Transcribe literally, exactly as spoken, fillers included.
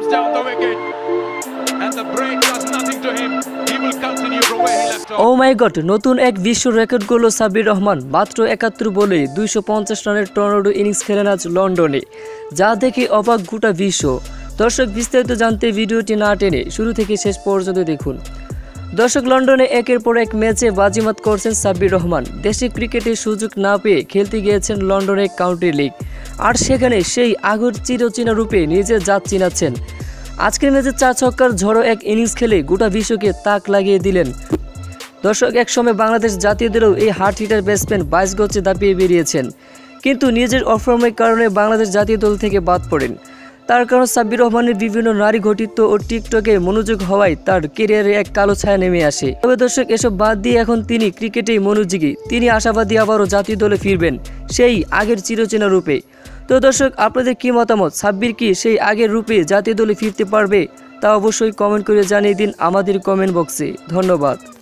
down the wicket. And the break does nothing to him. He will continue from where he left off. Oh my god, নতুন এক বিশ্ব record করল সাব্বির রহমান। মাত্র একাত্তর বলে দুইশো পঞ্চাশ রানের টর্নেডো ইনিংস খেলেন আজ লন্ডনে, যা দেখে অবাক গোটা বিশ্ব। দর্শক, বিস্তারিত জানতে ভিডিওটি না টেনে শুরু থেকে শেষ পর্যন্ত দেখুন। দর্শক, লন্ডনে একের পর এক ম্যাচে বাজিমাত করছেন সাব্বির রহমান। দেশে ক্রিকেটের সুযোগ না পেয়ে খেলতে গিয়েছেন লন্ডনে কাউন্টি লিগ, আর সেখানে সেই আগের চিরচেনা রূপে নিজের জাত চিনাচ্ছেন। আজকের ম্যাচে চার ছক্কার ঝড়ো এক ইনিংস খেলে গোটা বিশ্বকে তাক লাগিয়ে দিলেন। দর্শক, একসময় বাংলাদেশ জাতীয় দলেও এই হার্ড হিটার ব্যাটসম্যান বাইশ গজে দাপিয়ে বেরিয়েছেন, কিন্তু নিজের অফর্মের কারণে বাংলাদেশ জাতীয় দল থেকে বাদ পড়েন। তার কারণ সাব্বির রহমানের বিভিন্ন নারী ঘটিত ও টিকটকে মনোযোগ হওয়ায় তার ক্যারিয়ারে এক কালো ছায়া নেমে আসে। তবে দর্শক, এসব বাদ দিয়ে এখন তিনি ক্রিকেটেই মনোযোগী। তিনি আশাবাদী আবারও জাতীয় দলে ফিরবেন সেই আগের চিরচেনা রূপে। তো দর্শক, আপনাদের কি মতামত? সাব্বির কি সেই আগের রূপে জাতীয় দলে ফিরতে পারবে? তা অবশ্যই কমেন্ট করে জানিয়ে দিন আমাদের কমেন্ট বক্সে। ধন্যবাদ।